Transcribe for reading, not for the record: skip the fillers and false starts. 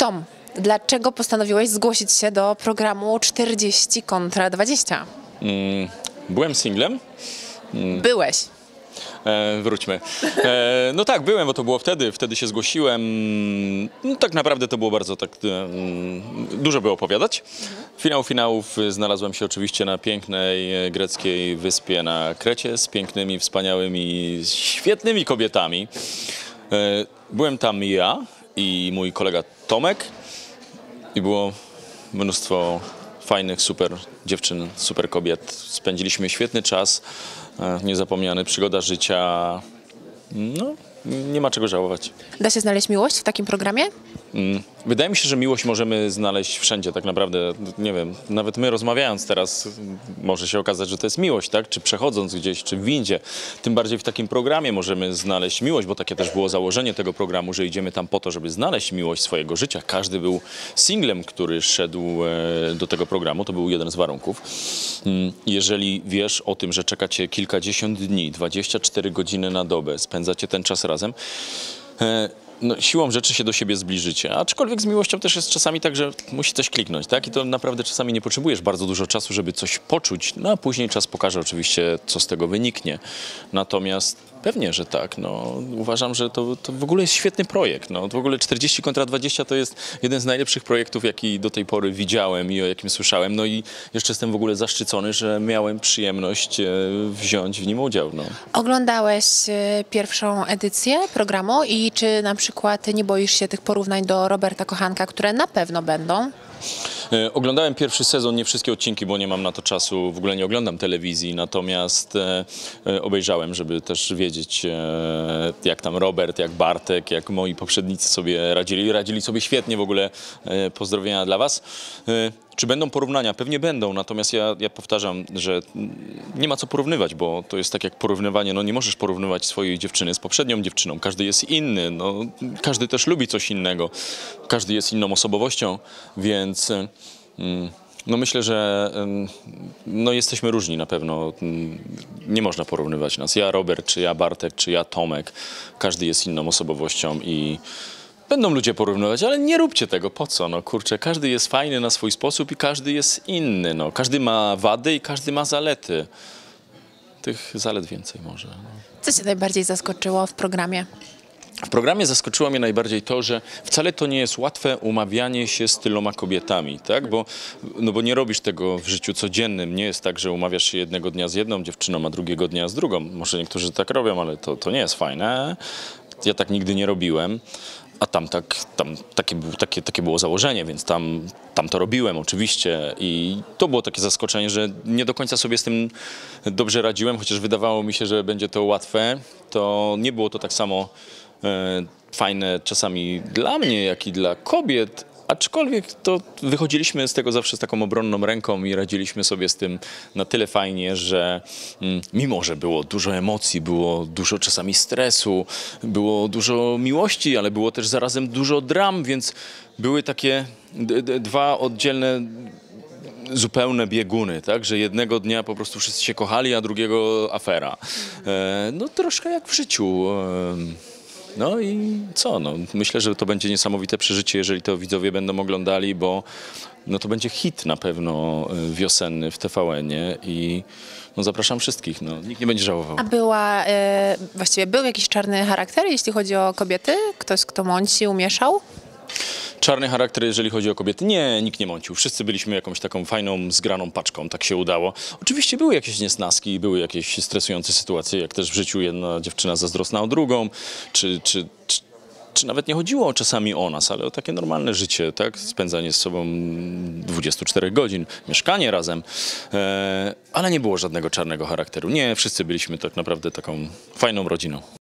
Tom, dlaczego postanowiłeś zgłosić się do programu 40 kontra 20? Byłem singlem. Byłeś. Wróćmy. No tak, byłem, bo to było wtedy się zgłosiłem. No, tak naprawdę to było bardzo dużo by opowiadać. Finał finałów znalazłem się oczywiście na pięknej greckiej wyspie na Krecie z pięknymi, wspaniałymi, świetnymi kobietami. Byłem tam ja i mój kolega Tomek i było mnóstwo fajnych, super dziewczyn, super kobiet. Spędziliśmy świetny czas, niezapomniany, przygoda życia. No, nie ma czego żałować. Da się znaleźć miłość w takim programie? Wydaje mi się, że miłość możemy znaleźć wszędzie, tak naprawdę, nie wiem, nawet my rozmawiając teraz może się okazać, że to jest miłość, tak? Czy przechodząc gdzieś, czy w windzie. Tym bardziej w takim programie możemy znaleźć miłość, bo takie też było założenie tego programu, że idziemy tam po to, żeby znaleźć miłość swojego życia. Każdy był singlem, który szedł do tego programu, to był jeden z warunków. Jeżeli wiesz o tym, że czeka cię kilkadziesiąt dni, 24 godziny na dobę, spędzacie ten czas razem, no, siłą rzeczy się do siebie zbliżycie, aczkolwiek z miłością też jest czasami tak, że musi coś kliknąć, tak? I to naprawdę czasami nie potrzebujesz bardzo dużo czasu, żeby coś poczuć, no a później czas pokaże oczywiście, co z tego wyniknie. Natomiast pewnie, że tak, no uważam, że to w ogóle jest świetny projekt, no w ogóle 40 kontra 20 to jest jeden z najlepszych projektów, jaki do tej pory widziałem i o jakim słyszałem, no i jeszcze jestem w ogóle zaszczycony, że miałem przyjemność wziąć w nim udział, no. Oglądałeś pierwszą edycję programu i czy na przykład nie boisz się tych porównań do Roberta Kochanka, które na pewno będą? Oglądałem pierwszy sezon, nie wszystkie odcinki, bo nie mam na to czasu, w ogóle nie oglądam telewizji, natomiast obejrzałem, żeby też wiedzieć, jak tam Robert, jak Bartek, jak moi poprzednicy sobie radzili sobie świetnie, w ogóle pozdrowienia dla was. Czy będą porównania? Pewnie będą, natomiast ja powtarzam, że nie ma co porównywać, bo to jest tak jak porównywanie, no nie możesz porównywać swojej dziewczyny z poprzednią dziewczyną, każdy jest inny, no, każdy też lubi coś innego, każdy jest inną osobowością, więc no myślę, że no jesteśmy różni na pewno, nie można porównywać nas, ja Robert, czy ja Bartek, czy ja Tomek, każdy jest inną osobowością i będą ludzie porównywać, ale nie róbcie tego, po co, no kurczę, każdy jest fajny na swój sposób i każdy jest inny, no. Każdy ma wady i każdy ma zalety. Tych zalet więcej może. No. Co cię najbardziej zaskoczyło w programie? W programie zaskoczyło mnie najbardziej to, że wcale to nie jest łatwe umawianie się z tyloma kobietami, tak? Bo nie robisz tego w życiu codziennym. Nie jest tak, że umawiasz się jednego dnia z jedną dziewczyną, a drugiego dnia z drugą. Może niektórzy tak robią, ale to nie jest fajne. Ja tak nigdy nie robiłem. A takie było założenie, więc tam to robiłem oczywiście i to było takie zaskoczenie, że nie do końca sobie z tym dobrze radziłem, chociaż wydawało mi się, że będzie to łatwe, to nie było to tak samo fajne czasami dla mnie, jak i dla kobiet, aczkolwiek to wychodziliśmy z tego zawsze z taką obronną ręką i radziliśmy sobie z tym na tyle fajnie, że mimo, że było dużo emocji, było dużo czasami stresu, było dużo miłości, ale było też zarazem dużo dram, więc były takie dwa oddzielne zupełne bieguny, tak, że jednego dnia po prostu wszyscy się kochali, a drugiego afera. No troszkę jak w życiu. No i co? No, myślę, że to będzie niesamowite przeżycie, jeżeli to widzowie będą oglądali, bo no, to będzie hit na pewno wiosenny w TVN-ie i no, zapraszam wszystkich, no, nikt nie będzie żałował. A właściwie był jakiś czarny charakter, jeśli chodzi o kobiety? Ktoś, kto mącił, mieszał? Czarny charakter, jeżeli chodzi o kobiety? Nie, nikt nie mącił. Wszyscy byliśmy jakąś taką fajną, zgraną paczką, tak się udało. Oczywiście były jakieś niesnaski, były jakieś stresujące sytuacje, jak też w życiu jedna dziewczyna zazdrosna o drugą, czy nawet nie chodziło czasami o nas, ale o takie normalne życie, tak? Spędzanie z sobą 24 godzin, mieszkanie razem, ale nie było żadnego czarnego charakteru. Nie, wszyscy byliśmy tak naprawdę taką fajną rodziną.